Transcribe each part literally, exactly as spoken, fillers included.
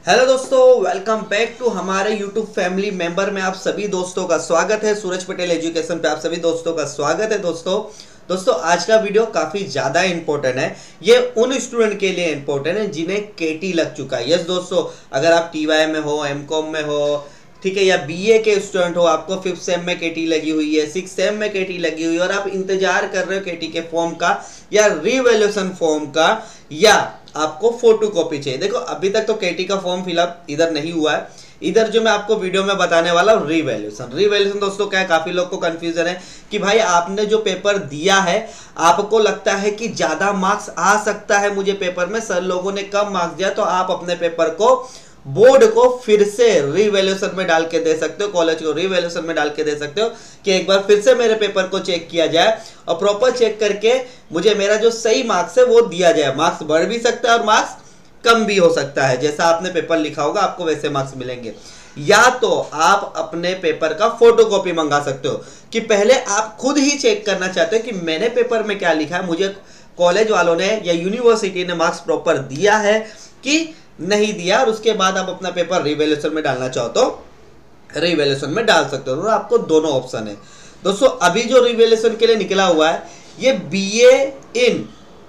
Hello दोस्तों, welcome back to हमारे YouTube family member में आप सभी दोस्तों का स्वागत है। सूरज पटेल एजुकेशन पे आप सभी दोस्तों का स्वागत है। दोस्तों दोस्तों आज का वीडियो काफ़ी ज़्यादा इंपॉर्टेंट है। ये उन स्टूडेंट के लिए इंपॉर्टेंट है जिन्हें केटी लग चुका है। यस दोस्तों, अगर आप टीवाई में हो, एम कॉम में हो, ठीक है, या बीए के स्टूडेंट हो, आपको फिफ्थ सेम में केटी लगी हुई है, सिक्स सेम में केटी लगी हुई है और आप इंतजार कर रहे हो केटी के फॉर्म का या रिवैल्यूएशन फॉर्म का, या आपको फोटो कॉपी चाहिए। देखो अभी तक तो केटी का फॉर्म फिलअप इधर नहीं हुआ है। इधर जो मैं आपको वीडियो में बताने वाला हूँ रिवैल्यूएशन रिवैल्यूएशन दोस्तों क्या है, काफी लोग को कंफ्यूजन है कि भाई आपने जो पेपर दिया है आपको लगता है कि ज्यादा मार्क्स आ सकता है मुझे पेपर में, सर लोगों ने कम मार्क्स दिया, तो आप अपने पेपर को बोर्ड को फिर से रिवैल्यूएशन में डाल के दे सकते हो, कॉलेज को रिवैल्यूएशन में डाल के दे सकते हो कि एक बार फिर से मेरे पेपर को चेक किया जाए और प्रॉपर चेक करके मुझे मेरा जो सही मार्क्स है वो दिया जाए। मार्क्स बढ़ भी सकता है और मार्क्स कम भी हो सकता है, जैसा आपने पेपर लिखा होगा आपको वैसे मार्क्स मिलेंगे। या तो आप अपने पेपर का फोटोकॉपी मंगा सकते हो कि पहले आप खुद ही चेक करना चाहते हो कि मैंने पेपर में क्या लिखा है, मुझे कॉलेज वालों ने या यूनिवर्सिटी ने मार्क्स प्रॉपर दिया है कि नहीं दिया, और उसके बाद आप अपना पेपर रिवैल्यूएशन में डालना चाहो तो रिवैल्यूएशन में डाल सकते हो। और आपको दोनों ऑप्शन है दोस्तों। अभी जो रिवैल्यूएशन के लिए निकला हुआ है ये BA in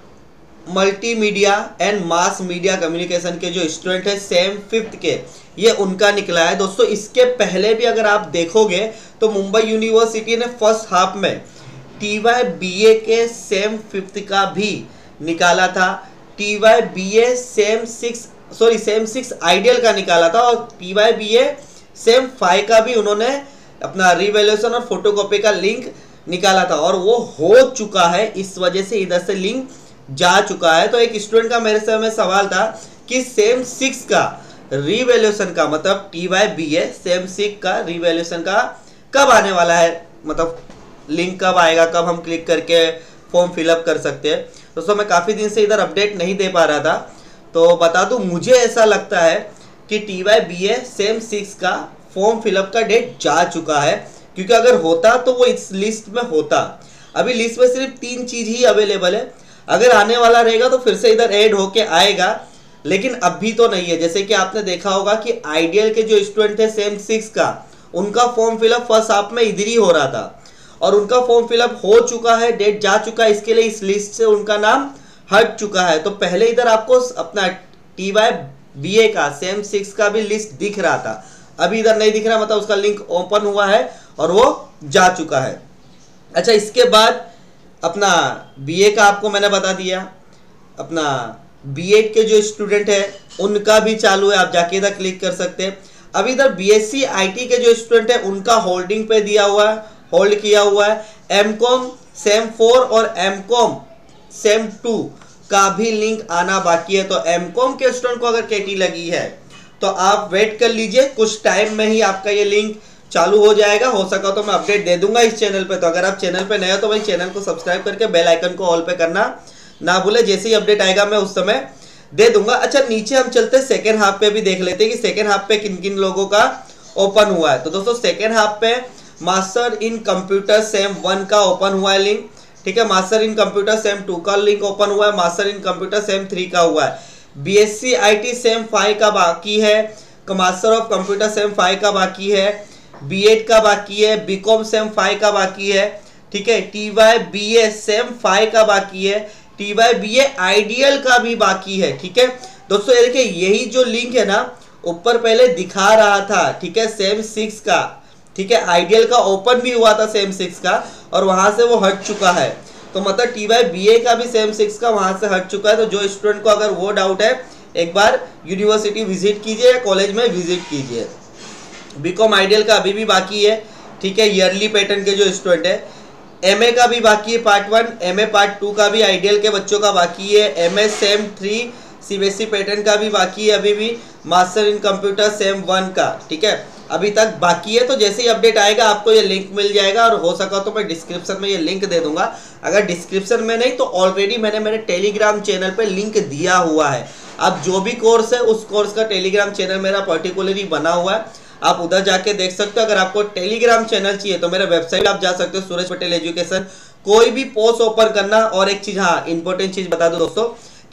multimedia and mass media communication के जो स्टूडेंट है सेम फिफ्थ के, ये उनका निकला है दोस्तों। इसके पहले भी अगर आप देखोगे तो मुंबई यूनिवर्सिटी ने फर्स्ट हाफ में टीवाई बीए के सेम फिफ्थ का भी निकाला था, TY BA sem six sorry sem six IDOL का निकाला था, और टीवाई बीए सेम फाइव का भी उन्होंने अपना रिवैल्यूएशन और फोटोकॉपी का लिंक निकाला था और वो हो चुका है। इस वजह से इधर से लिंक जा चुका है। तो एक स्टूडेंट का मेरे से में सवाल था कि सेम सिक्स का रिवैल्यूएशन का मतलब टीवाई बीए सेम सिक्स का रिवैल्यूएशन का कब आने वाला है, मतलब लिंक कब आएगा, कब हम क्लिक करके फॉर्म फिलअप कर सकते हैं। दोस्तों मैं काफ़ी दिन से इधर अपडेट नहीं दे पा रहा था, तो बता दूं मुझे ऐसा लगता है कि टीवाई बीए सेम सिक्स का फॉर्म फिलअप का डेट जा चुका है, क्योंकि अगर होता तो वो इस लिस्ट में होता। अभी लिस्ट में सिर्फ तीन चीज ही अवेलेबल है, अगर आने वाला रहेगा तो फिर से इधर ऐड होके आएगा, लेकिन अभी तो नहीं है। जैसे कि आपने देखा होगा कि आइडियल के जो स्टूडेंट थे सेम सिक्स का, उनका फॉर्म फिलअप फर्स्ट हाफ में इधर ही हो रहा था और उनका फॉर्म फिलअप हो चुका है, डेट जा चुका है, इसके लिए इस लिस्ट से उनका नाम हट चुका है। तो पहले इधर आपको अपना टीवाई बीए का सेम सिक्स का भी लिस्ट दिख रहा था, अभी इधर नहीं दिख रहा, मतलब उसका लिंक ओपन हुआ है और वो जा चुका है। अच्छा, इसके बाद अपना बीए का आपको मैंने बता दिया, अपना बीएड के जो स्टूडेंट है उनका भी चालू है, आप जाके इधर क्लिक कर सकते हैं। अभी इधर बीएससी आईटी के जो स्टूडेंट है उनका होल्डिंग पे दिया हुआ है, होल्ड किया हुआ है। एमकॉम सेम फोर और एमकॉम सेम टू का भी लिंक आना बाकी है। तो एमकॉम के स्टूडेंट को अगर केटी लगी है तो आप वेट कर लीजिए, कुछ टाइम में ही आपका ये लिंक चालू हो जाएगा। हो सका तो मैं अपडेट दे दूंगा इस चैनल पे। तो अगर आप चैनल पे नए हो तो भाई चैनल को सब्सक्राइब करके बेल आइकन को ऑल पे करना ना भूले, जैसे ही अपडेट आएगा मैं उस समय दे दूंगा। अच्छा, नीचे हम चलते हैं सेकेंड हाफ पे भी देख लेते हैं कि सेकेंड हाफ पे किन किन लोगों का ओपन हुआ है। तो दोस्तों सेकेंड हाफ पे master in computer sem one का ओपन हुआ है लिंक, ठीक है। Master in computer sem two का लिंक ओपन हुआ है, master in computer sem three का हुआ है। बीएससी आईटी सेम फाइव का बाकी है, master of computer sem five का बाकी है, बीएड का बाकी है, बीकॉम सेम फाइव का बाकी है, ठीक है। टीवाई बीए सेम फाइव का बाकी है, टीवाई बीए आइडियल का भी बाकी है, ठीक है। दोस्तों ये देखिए, यही जो लिंक है ना ऊपर पहले दिखा रहा था, ठीक है, सेम सिक्स का, ठीक है, आइडियल का ओपन भी हुआ था सेम सिक्स का और वहां से वो हट चुका है। तो मतलब टीवाई बीए का भी सेम सिक्स का वहां से हट चुका है। तो जो स्टूडेंट को अगर वो डाउट है एक बार यूनिवर्सिटी विजिट कीजिए या कॉलेज में विजिट कीजिए। बीकॉम आइडियल का अभी भी बाकी है, ठीक है, ईयरली पैटर्न के जो स्टूडेंट है। एमए का भी बाकी है part one, MA part two का भी आइडियल के बच्चों का बाकी है। MA sem three CBSE pattern का भी बाकी है अभी भी। Master in computer sem one का, ठीक है, अभी तक बाकी है। तो जैसे ही अपडेट आएगा आपको ये लिंक मिल जाएगा, और हो सका तो मैं डिस्क्रिप्शन में ये लिंक दे दूंगा। अगर डिस्क्रिप्शन में नहीं तो ऑलरेडी मैंने मेरे टेलीग्राम चैनल पे लिंक दिया हुआ है। अब जो भी कोर्स है उस कोर्स का टेलीग्राम चैनल मेरा पर्टिकुलरली बना हुआ है, आप उधर जाके देख सकते हो। अगर आपको टेलीग्राम चैनल चाहिए तो मेरे वेबसाइट आप जा सकते हो, सूरज पटेल एजुकेशन। कोई भी पोस्ट ओपन करना, और एक चीज हाँ इंपॉर्टेंट चीज बता दो दोस्तों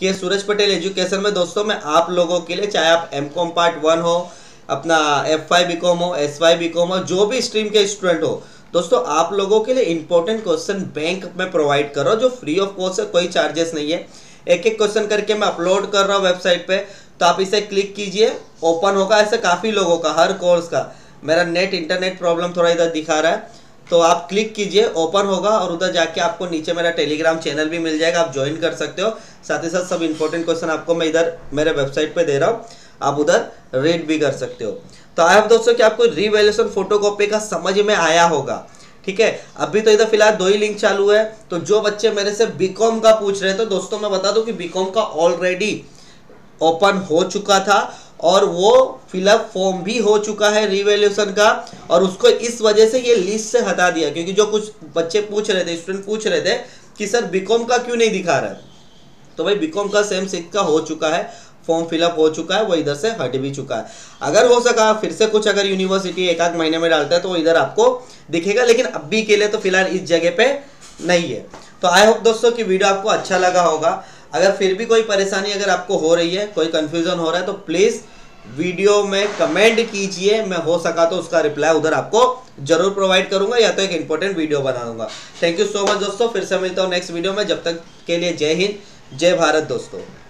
कि सूरज पटेल एजुकेशन में दोस्तों मैं आप लोगों के लिए, चाहे आप एम कॉम पार्ट वन हो, अपना एफ वाई बी कॉम हो, एस वाई बी कॉम हो, जो भी स्ट्रीम के स्टूडेंट हो दोस्तों, आप लोगों के लिए इंपॉर्टेंट क्वेश्चन बैंक में प्रोवाइड कर रहा हूँ, जो फ्री ऑफ कॉस्ट है, कोई चार्जेस नहीं है। एक एक क्वेश्चन करके मैं अपलोड कर रहा हूँ वेबसाइट पे, तो आप इसे क्लिक कीजिए, ओपन होगा। ऐसे काफ़ी लोगों का हर कोर्स का, मेरा नेट इंटरनेट प्रॉब्लम थोड़ा इधर दिखा रहा है, तो आप क्लिक कीजिए, ओपन होगा और उधर जाके आपको नीचे मेरा टेलीग्राम चैनल भी मिल जाएगा, आप ज्वाइन कर सकते हो। साथ ही साथ सब इंपॉर्टेंट क्वेश्चन आपको मैं इधर मेरे वेबसाइट पे दे रहा हूँ, आप उधर रीड भी कर सकते हो। तो आई होप दोस्तों कि आपको रीवैल्यूएशन फोटोकॉपी का समझ में आया होगा। ठीक है, अभी तो इधर फिलहाल दो ही लिंक चालू है, तो जो बच्चे मेरे से बीकॉम का पूछ रहे थे दोस्तों, मैं बता दूं कि बीकॉम का ऑलरेडी ओपन हो चुका था और वो फिलअप फॉर्म भी हो चुका है रीवैल्यूएशन का, और उसको इस वजह से ये लिस्ट से हटा दिया, क्योंकि जो कुछ बच्चे पूछ रहे थे, स्टूडेंट पूछ रहे थे कि सर बीकॉम का क्यों नहीं दिखा रहा है, तो भाई बीकॉम का सेम सिक्स का हो चुका है, फॉर्म फिलअप हो चुका है, वो इधर से हट भी चुका है। अगर हो सका फिर से कुछ अगर यूनिवर्सिटी एक आध महीने में डालता है तो वो इधर आपको दिखेगा, लेकिन अभी के लिए तो फिलहाल इस जगह पे नहीं है। तो आई होप दोस्तों कि वीडियो आपको अच्छा लगा होगा। अगर फिर भी कोई परेशानी अगर आपको हो रही है, कोई कंफ्यूजन हो रहा है, तो प्लीज़ वीडियो में कमेंट कीजिए, मैं हो सका तो उसका रिप्लाई उधर आपको जरूर प्रोवाइड करूंगा, या तो एक इंपॉर्टेंट वीडियो बना दूंगा। थैंक यू सो मच दोस्तों, फिर से मिलता हूँ नेक्स्ट वीडियो में। जब तक के लिए जय हिंद, जय भारत दोस्तों।